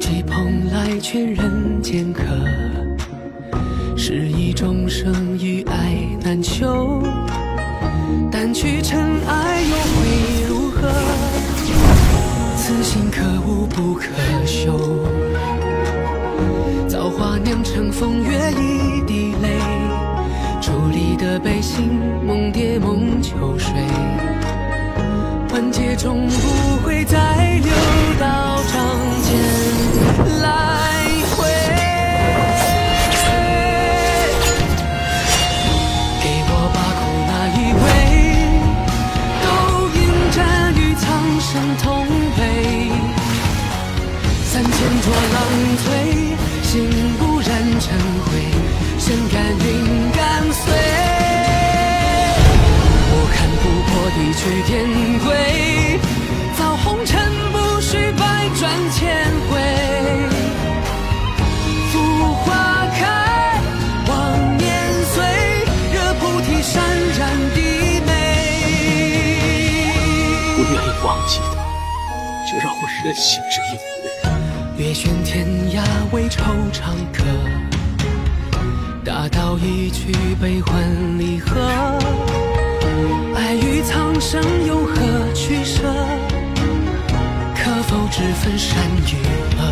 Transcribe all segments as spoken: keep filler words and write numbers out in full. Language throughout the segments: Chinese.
及蓬莱劝人间客，是一种生与爱难求。掸去尘埃又会如何？此心可悟不可修。造化酿成风月一滴泪，伫立的悲心梦蝶梦秋水。万劫终不会再流到掌间来回。给我把苦那一位，都应战与苍生同悲。三千浊浪催，心不染尘灰，身甘云敢随。我看不破地去天归，造红尘不须百转千回。浮花开，望年岁，惹菩提潸然低眉。 不愿意忘记的，就让我任性这一回。 月悬天涯为惆怅客，大道一曲悲欢离合。爱与苍生有何取舍？可否只分善与恶？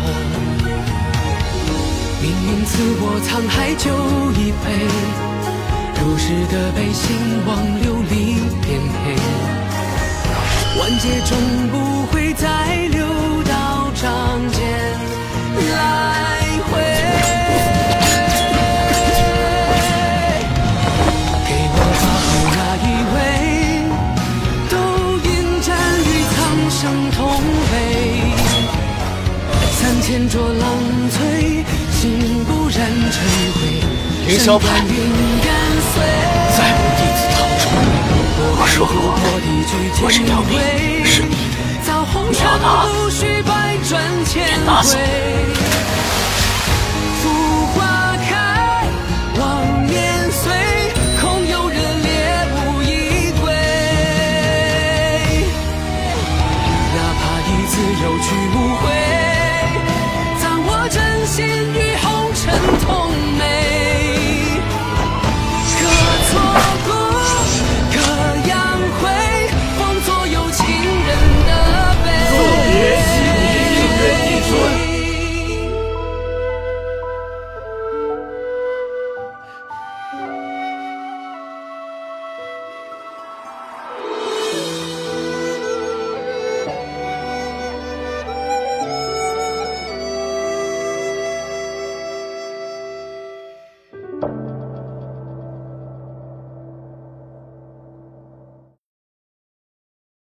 命运赐我沧海酒一杯，如是的悲心忘流离颠沛。万劫终不会再流到掌间来回。给我把后那一位，都应战与苍生同悲。三千浊浪催，心不染尘灰。 凌霄派再无弟子堂主。我说过，我是条命，是你的，你要拿便拿走。 浮花开，望年岁，空有热烈无依归。哪怕一次有去无回，葬我真心与红尘同美。可错过，可扬回，放作有情人的悲。 作别西别应人一尊。